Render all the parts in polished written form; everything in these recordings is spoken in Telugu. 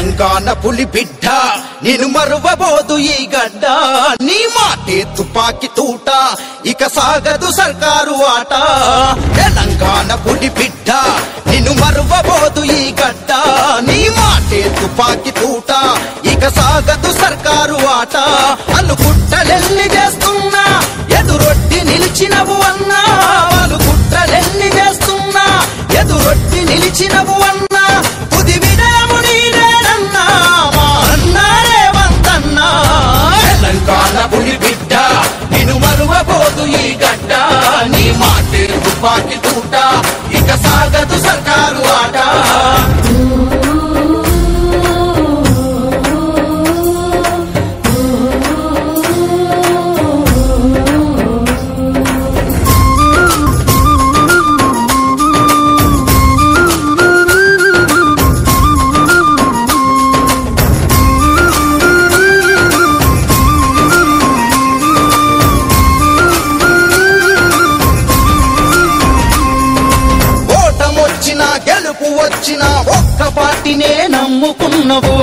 తెలంగాణ పులి బిడ్డ నేను మరువబోదు ఈ గడ్డ నీ మాటే తుపాకి తూట ఇక సాగదు సర్కారు ఆట తెలంగాణ పులి బిడ్డ నేను మరువబోదు ఈ గడ్డ నీ మాటే తుపాకి తూట ఇక సాగదు సర్కారు ఆట అలుగుట్టలెల్లి చేస్తున్నా ఎదురొట్టి నిలిచినవు అన్నా వాళ్ళు కుట్రలెల్లి చేస్తున్నా ఎదురొట్టి నిలిచినవు అన్నా తుది వినయము నీదేనన్నా మా అన్నా రేవంతన్నా తెలంగాణ పులి బిడ్డ నేను మరువబోదు ఈ గడ్డ నీ మాటే తుపాకి తూట ఇక సాగదు సర్కారు ఆట వచ్చిన ఒక్క పార్టీనే నమ్ముకున్నావు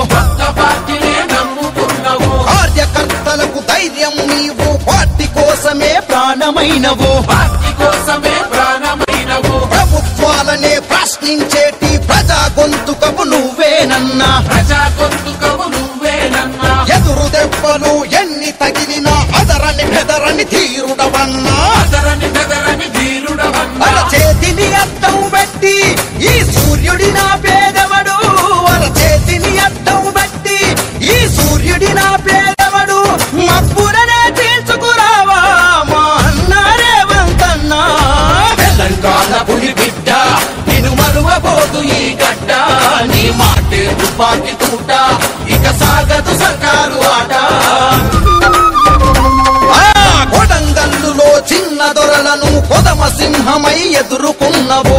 కార్యకర్తలకు ధైర్యం నీవు పార్టీ కోసమే ప్రాణమైనవు ప్రభుత్వాలనే ప్రశ్నించేటి ప్రజా గొంతుకవు నువ్వేనన్నా ఎదురు దెబ్బలు ఎన్ని తగిలినా అదరని బెదరని ధీరుడవన్నా చేతిని అద్దం పెట్టి ఈ సూర్యుడి నా పేదవడు వాళ్ళ చేతిని అద్దం పెట్టి ఈ సూర్యుడి నా పేదవడు మబ్బులనే తీర్చుకురావా మా అన్నా రేవంతన్నా తెలంగాణ పులి బిడ్డ నేను మరువబోదు ఈ గడ్డ నీ మాటే తుపాకి తూట ఇక సాగదు సర్కారు ఆట కొడంగల్లులో చిన్న దొరలను కొదమ సింహమై ఎదుర్కొన్నవు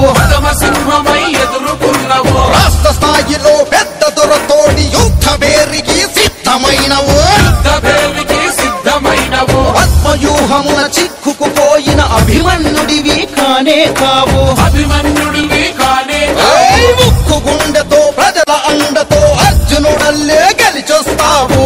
రాష్ట్ర స్థాయిలో పెద్ద దొరతోడి యుద్ధ వేరికి సిద్ధమైనవు పద్మవ్యూహమున చిక్కుకుపోయిన అభిమన్యుడివి కానే కావు ముక్కు గుండెతో ప్రజల అండతో అర్జునుడల్లే గెలిచొస్తావు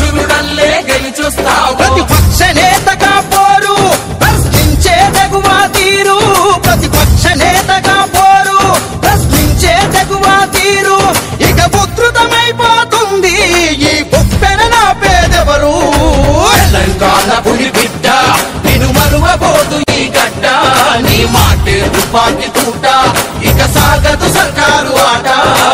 ప్రతిపక్ష నేతగా పోరు ప్రశ్నించే తెగువా తీరు ప్రతిపక్ష నేతగా పోరు ప్రశ్నించే తెగువా తీరు ఇక ఉధృతమైపోతుంది ఈ బొప్పెన నా పేదెవరు తెలంగాణ పులి బిడ్డ నేను మరువబోదు ఈ గడ్డ నీ మాటే తుపాకి తూట ఇక సాగదు సర్కారు ఆట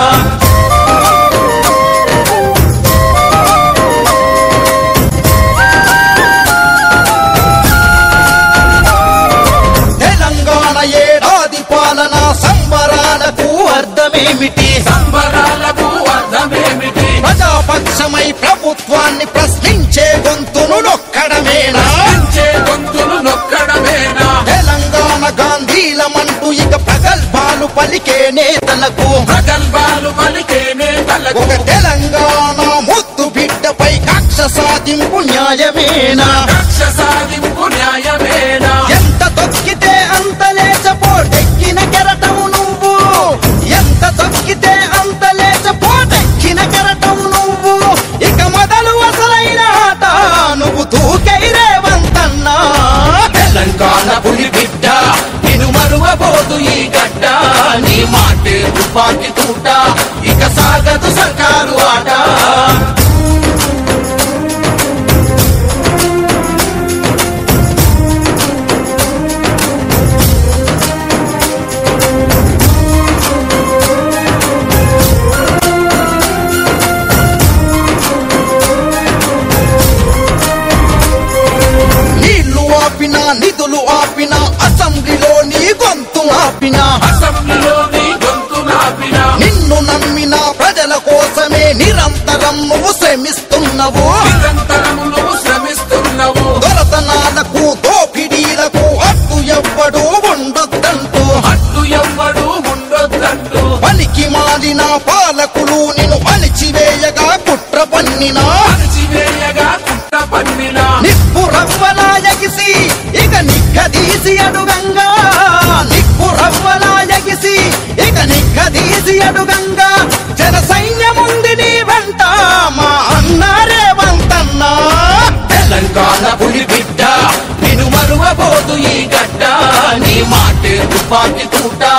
సంబరాలకు అర్థమేమిటి ప్రజాపక్షమై ప్రభుత్వాన్ని ప్రశ్నించే గొంతును నొక్కడమేనా తెలంగాణ గాంధీలమంటూ ఇక ప్రగల్భాలు పలికే నేతలకు ఒక తెలంగాణ ముద్దు బిడ్డపై కక్ష సాధింపు న్యాయమేనా ఎంత తొక్కితే అంత లేచపోటెక్కిన కెరటము నువ్వు ఎంత తొక్కితే అంత లేచపోటెక్కిన కెరటము నువ్వు ఇక మొదలు అసలైన ఆట నువ్వు దూకై రేవంతన్నా తెలంగాణ పులి బిడ్డ నేను మరువబోదు ఈ గడ్డ నీ మాటే తుపాకి తూట ఇక సాగదు సర్కారు ఆట నిధులు ఆపిన అసెంబ్లీలో నీ గొంతు ఆపిన నిన్ను నమ్మిన ప్రజల కోసమే నిరంతరం నువ్వు శ్రమిస్తున్నావు దొరతనాలకు దోపిడీలకు అడ్డు ఎవ్వడు ఉండొద్దంటూ పనికి మాలిన పాలకులు నిన్ను అణిచివేయగా కుట్ర పన్నినా నిప్పు రవ్వలా ఎగిసి ఇక నిగ్గదీసి అడుగంగా నిప్పు రవ్వలా ఎగిసి ఇక నిగ్గదీసి అడుగంగా జన సైన్యముంది నీవే తెలంగాణ పులి బిడ్డ నిన్ను మరువబోదు ఈ గడ్డ నీ మాటే తుపాకి తూట